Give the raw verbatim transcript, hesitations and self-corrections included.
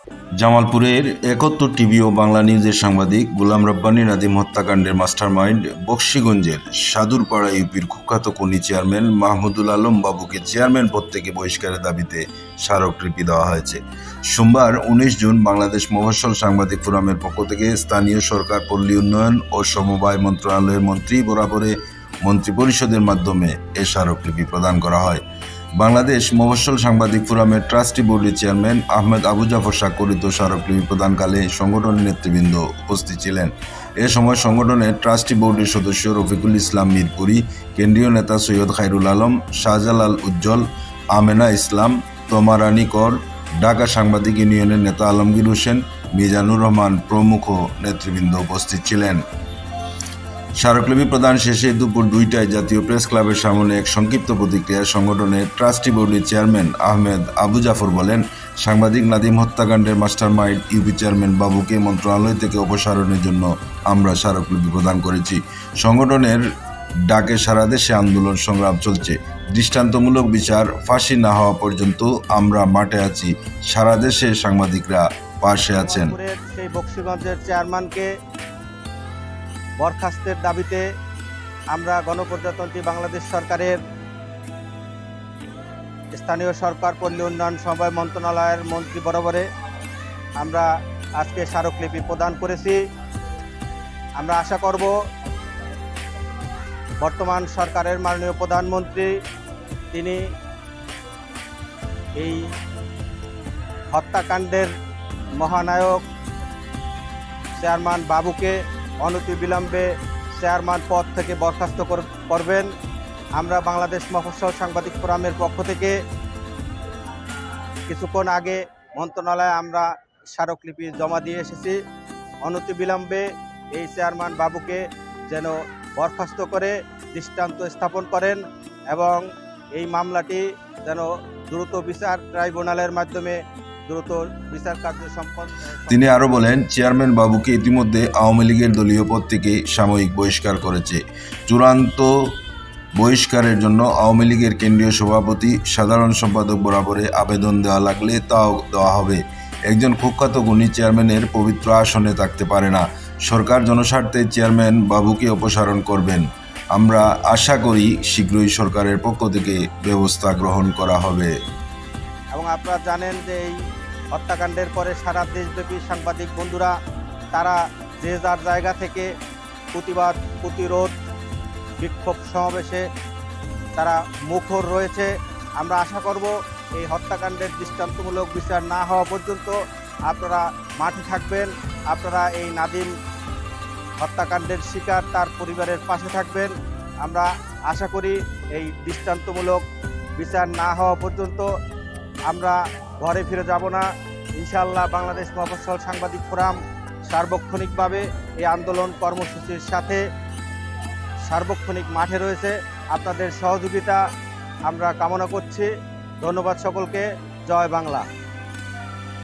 জামালপুরের একাত্তর টিভি ও বাংলা নিউজের সাংবাদিক গোলাম রব্বানী নাদিম হত্যাকাণ্ডের মাস্টারমাইন্ড বক্সিগঞ্জের সাদুরপাড়া ইউপির কুখ্যাত খনি চেয়ারম্যান মাহমুদুল আলম বাবুকে চেয়ারম্যান পদ থেকে বহিষ্কারের দাবিতে স্মারকলিপি দেওয়া হয়েছে। সোমবার উনিশ জুন বাংলাদেশ মফস্বল সাংবাদিক ফোরামের পক্ষ থেকে স্থানীয় সরকার, পল্লী উন্নয়ন ও সমবায় মন্ত্রণালয়ের মন্ত্রী বরাবরে মন্ত্রিপরিষদের মাধ্যমে এ স্মারকলিপি প্রদান করা হয়। বাংলাদেশ মফস্বল সাংবাদিক ফোরামের ট্রাস্টি বোর্ডের চেয়ারম্যান আহমেদ আবু জাফর স্বাক্ষরিত স্মারকলিপি প্রদানকালে সংগঠনের নেতৃবৃন্দ উপস্থিত ছিলেন। এ সময় সংগঠনের ট্রাস্টি বোর্ডের সদস্য রফিকুল ইসলাম মিরপুরি, কেন্দ্রীয় নেতা সৈয়দ খায়রুল আলম, শাহজালাল উজ্জ্বল, আমেনা ইসলাম, তমারানী কর, ঢাকা সাংবাদিক ইউনিয়নের নেতা আলমগীর হোসেন, মিজানুর রহমান প্রমুখ নেতৃবৃন্দ উপস্থিত ছিলেন। স্মারকলিপি প্রদান শেষে দুপুর দুইটায় জাতীয় প্রেস ক্লাবের সামনে এক সংক্ষিপ্ত প্রতিক্রিয়ায় সংগঠনের ট্রাস্টি বোর্ডের চেয়ারম্যান আহমেদ আবু জাফর বলেন, সাংবাদিক নাদিম হত্যাকাণ্ডের মাস্টারমাইন্ড ইউপি চেয়ারম্যান বাবুকে মন্ত্রণালয় থেকে অপসারণের জন্য আমরা স্মারকলিপি প্রদান করেছি। সংগঠনের ডাকে সারা দেশে আন্দোলন সংগ্রাম চলছে। দৃষ্টান্তমূলক বিচার ফাঁসি না হওয়া পর্যন্ত আমরা মাঠে আছি। সারা দেশে সাংবাদিকরা পাশে আছেন। সেই বক্সিগঞ্জের চেয়ারম্যানকে বরখাস্তের দাবিতে আমরা গণপ্রজাতন্ত্রী বাংলাদেশ সরকারের স্থানীয় সরকার, পল্লী উন্নয়ন সমবায় মন্ত্রণালয়ের মন্ত্রী বরাবরে আমরা আজকে স্মারকলিপি প্রদান করেছি। আমরা আশা করব বর্তমান সরকারের মাননীয় প্রধানমন্ত্রী তিনি এই হত্যাকাণ্ডের মহানায়ক চেয়ারম্যান বাবুকে অনতিবিলম্বে চেয়ারম্যান পদ থেকে বরখাস্ত করবেন। আমরা বাংলাদেশ মফস্বল সাংবাদিক ফোরামের পক্ষ থেকে কিছুক্ষণ আগে মন্ত্রণালয়ে আমরা স্মারকলিপি জমা দিয়ে এসেছি। অনতিবিলম্বে এই চেয়ারম্যান বাবুকে যেন বরখাস্ত করে দৃষ্টান্ত স্থাপন করেন এবং এই মামলাটি যেন দ্রুত বিচার ট্রাইব্যুনালের মাধ্যমে দ্রুত বিচার কার্য সম্পন্ন। তিনি আরও বলেন, চেয়ারম্যান বাবুকে ইতিমধ্যে আওয়ামী লীগের দলীয় পদ থেকে সাময়িক বহিষ্কার করেছে। চূড়ান্ত বহিষ্কারের জন্য আওয়ামী লীগের কেন্দ্রীয় সভাপতি, সাধারণ সম্পাদক বরাবরে আবেদন দেওয়া লাগলে তাও দেওয়া হবে। একজন কুখ্যাত গুণী চেয়ারম্যানের পবিত্র আসনে থাকতে পারে না। সরকার জনস্বার্থে চেয়ারম্যান বাবুকে অপসারণ করবেন। আমরা আশা করি শীঘ্রই সরকারের পক্ষ থেকে ব্যবস্থা গ্রহণ করা হবে। এবং আপনারা জানেন যে এই হত্যাকাণ্ডের পরে সারা দেশব্যাপী সাংবাদিক বন্ধুরা তারা যে যার জায়গা থেকে প্রতিবাদ, প্রতিরোধ, বিক্ষোভ সমাবেশে তারা মুখর রয়েছে। আমরা আশা করব এই হত্যাকাণ্ডের দৃষ্টান্তমূলক বিচার না হওয়া পর্যন্ত আপনারা মাঠে থাকবেন। আপনারা এই নাদিম হত্যাকাণ্ডের শিকার তার পরিবারের পাশে থাকবেন। আমরা আশা করি এই দৃষ্টান্তমূলক বিচার না হওয়া পর্যন্ত আমরা ঘরে ফিরে যাব না। ইনশাআল্লাহ বাংলাদেশ মফস্বল সাংবাদিক ফোরাম সার্বক্ষণিকভাবে এই আন্দোলন কর্মসূচির সাথে সার্বক্ষণিক মাঠে রয়েছে। আপনাদের সহযোগিতা আমরা কামনা করছি। ধন্যবাদ সকলকে। জয় বাংলা।